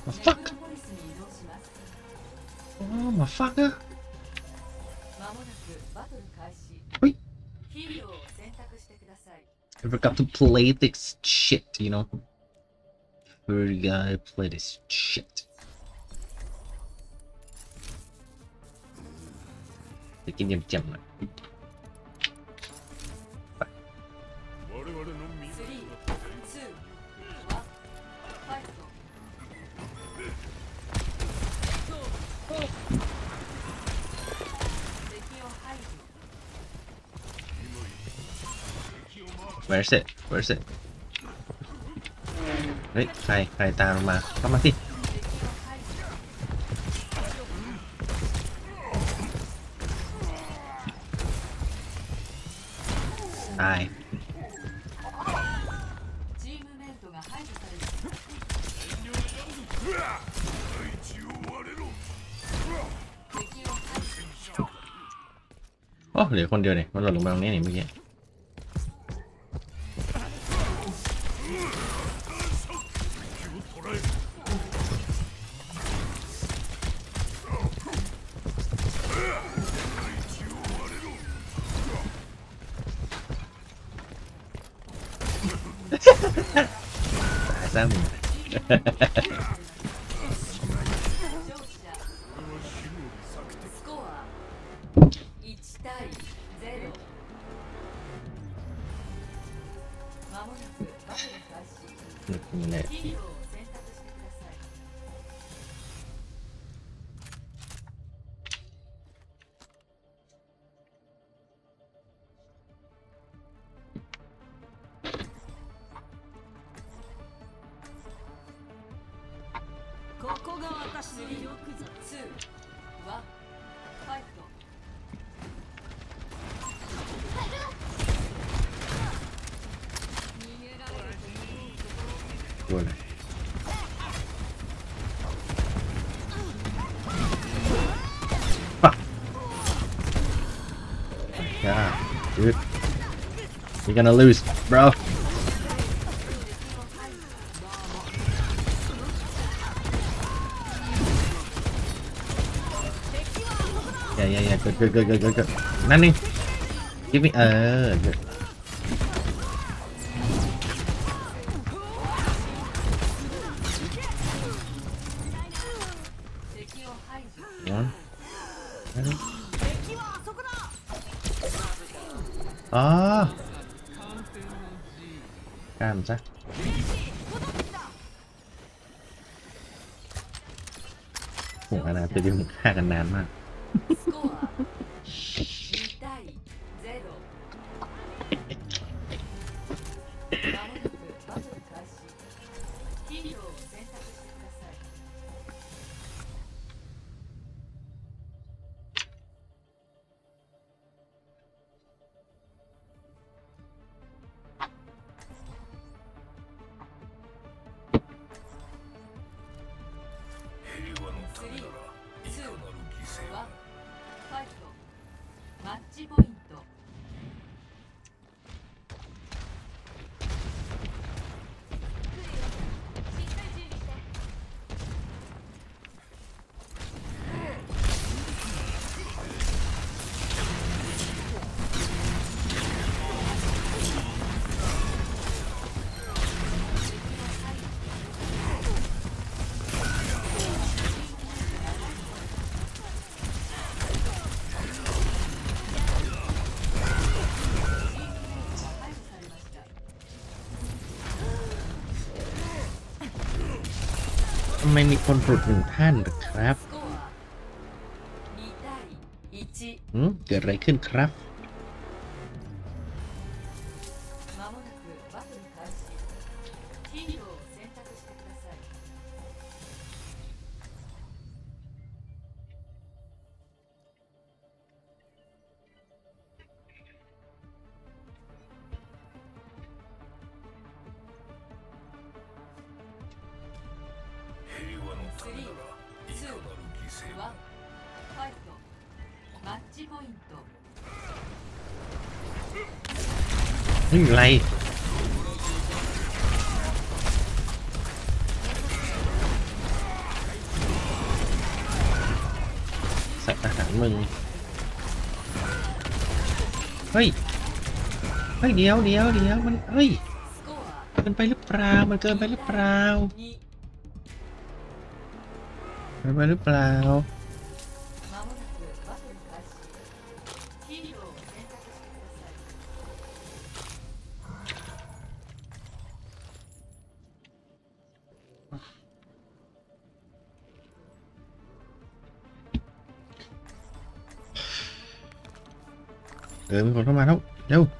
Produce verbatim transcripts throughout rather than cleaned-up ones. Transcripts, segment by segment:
The fuck? Oh my fucker. Wait. I forgot to play this shit, you know. We gotta play this shit. Để kinh nghiệm chậm lại. Where's it? Where's it? Đấy, khai, khai tao mà. Come on, đi. Ai? Ồ, oh, เหลือคนเดียวเนี่ยมันหล่นลงมาตรงนี้นี่เมื่อกี้ตายซะมึงเนี่ยดูเลยYeah, dude. You're gonna lose, bro. Yeah, yeah, yeah. Good, good, good, good, good, good. Nothing. Give me. Uh. Good. One. À, cam chắc Ủa anh tôi đi một haiกันนานมากทำไมมีคนหลุดหนึ่งท่านหรือครับหืมเกิดอะไรขึ้นครับนี่อะไรมึงเฮ้ยเฮ้ยเดี๋ยวเดี๋ยวเดี๋ยวมันเฮ้ยเกินไปหรือเปล่ามันเกินไปหรือเปล่าเกินไปหรือเปล่าเออมีคนเข้ามาแล้วเร็ว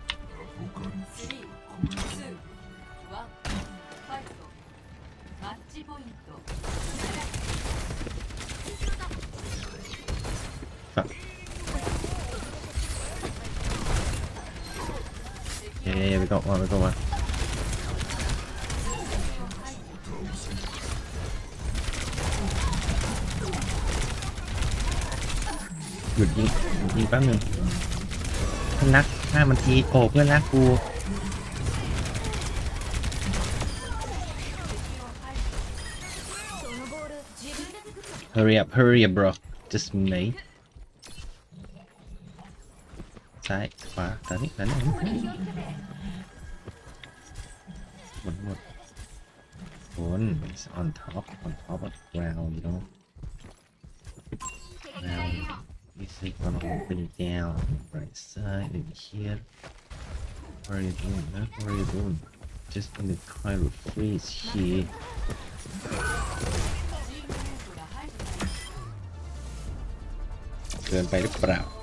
เย้ไปก่อนมาไปก่อนมาหยุดยิงหยุดยิงแป๊บนึงเพื่อนรักห้ามันทีโอ้เพื่อนรักกู hurry up hurry up bro just me ซ้ายขวาตอนนี้ตอนนี้หมดหมดบน is on top on top of ground you know now this is gonna open it down right side and here what are you doing huh? What are you doing just gonna try to freeze hereเกินไปหรือเปล่า